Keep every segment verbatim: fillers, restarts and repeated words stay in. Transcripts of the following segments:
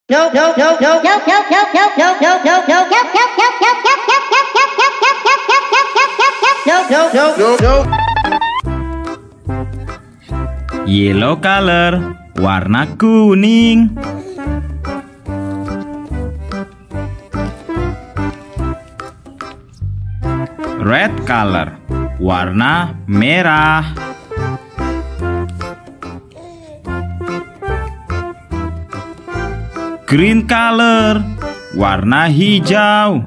Yellow color, warna kuning. Red color, warna merah. Green color, warna hijau.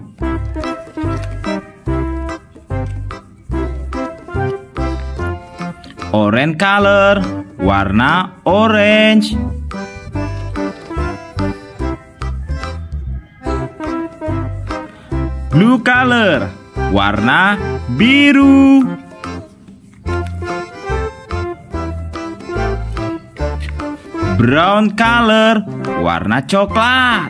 Orange color, warna orange. Blue color, warna biru. Brown color, warna coklat.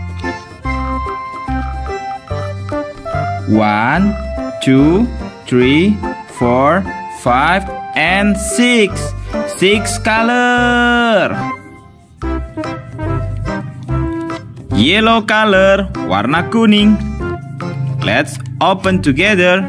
One, two, three, four, five, and six. Six color. Yellow color, warna kuning. Let's open together.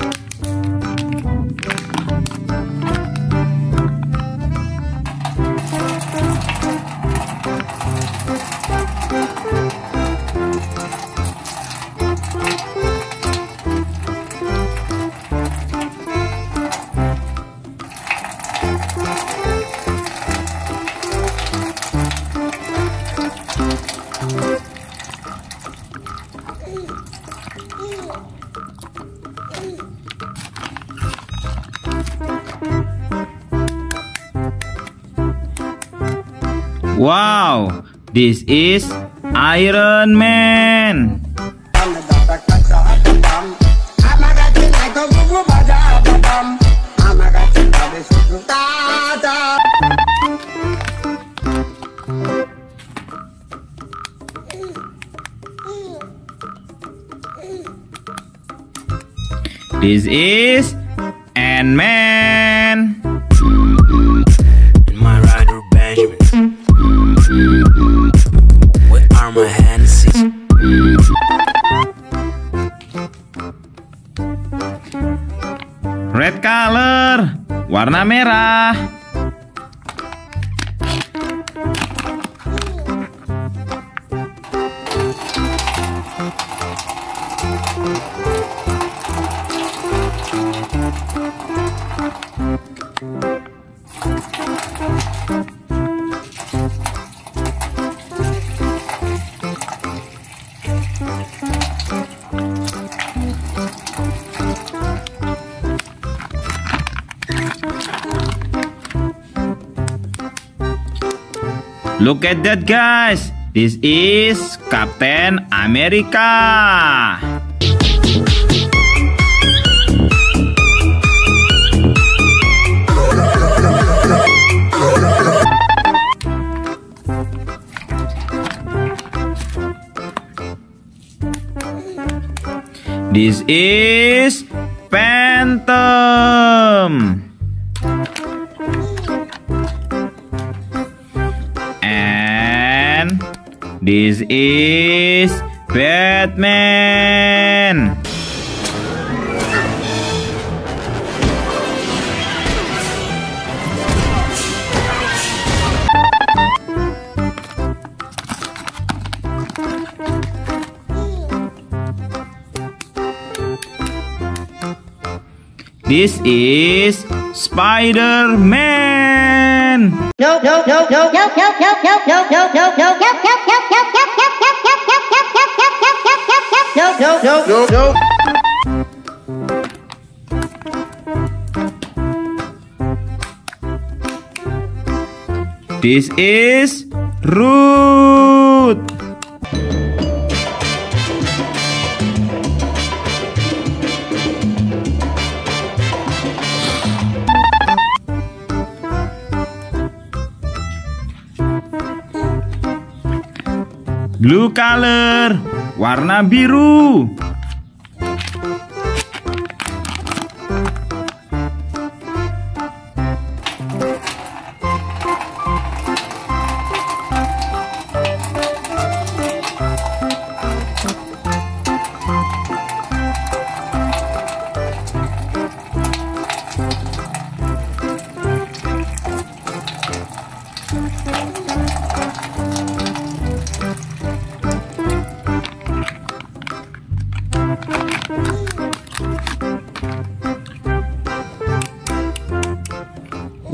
Wow, this is Iron Man. This is Ant-Man. And my rider Benjamin. With armor hands. Red color, warna merah. Look at that, guys. This is Captain America. This is Phantom. And this is Batman. This is Spider-Man. No, no, no, no, no, no, no, no, no, no, no, no, no, no, no, no, no, no. This is Root. Blue color, warna biru.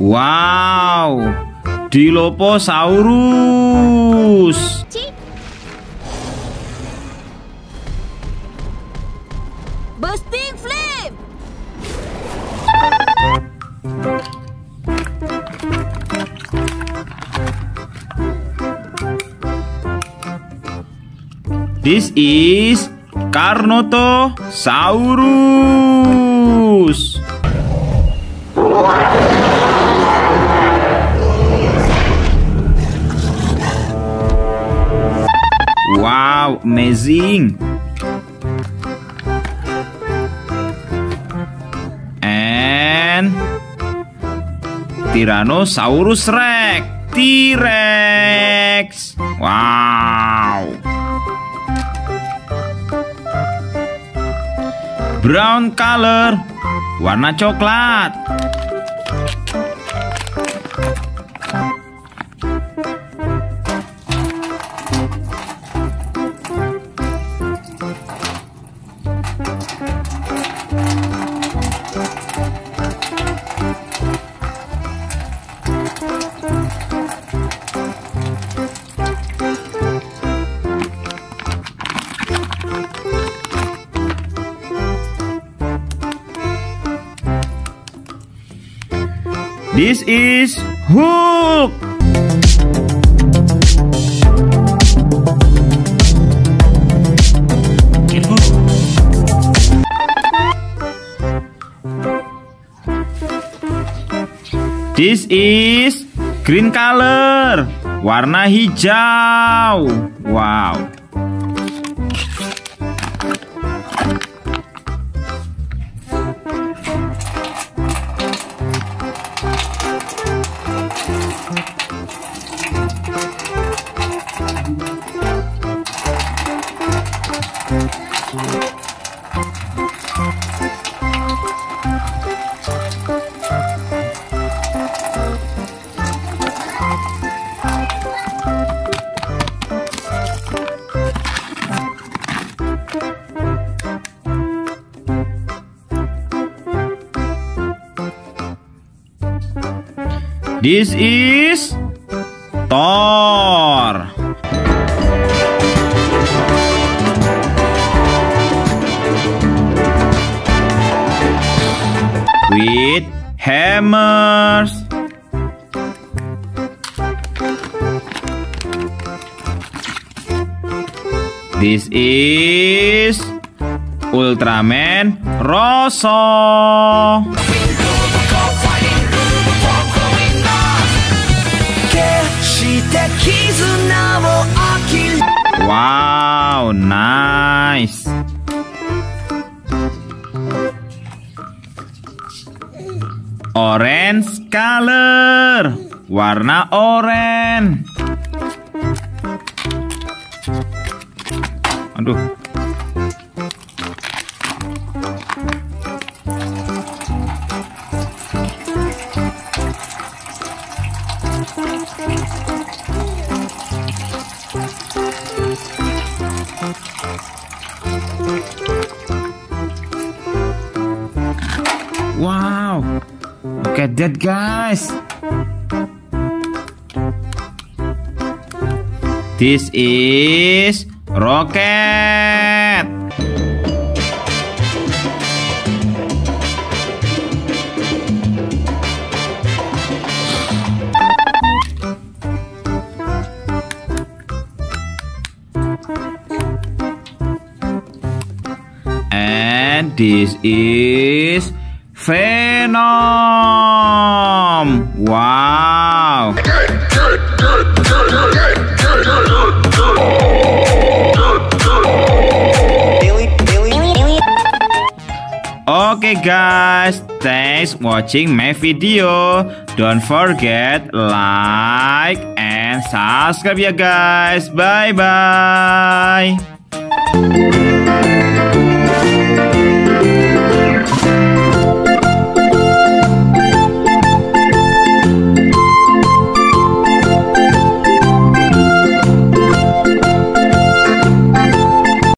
Wow, Dilophosaurus. Bursting flame. This is Carnotaurus. Wow, amazing. And Tyrannosaurus Rex. T-Rex. Wow. Brown color, warna coklat. This is Hulk. This is green color, warna hijau. Wow. This is Thor. With hammers. This is Ultraman Rosso. Wow, nice. Orange color, warna oranye. Aduh. Wow, look at that, guys. This is Rocket. And this is Venom. Wow. Okay guys, thanks watching my video. Don't forget like and subscribe ya guys. Bye bye.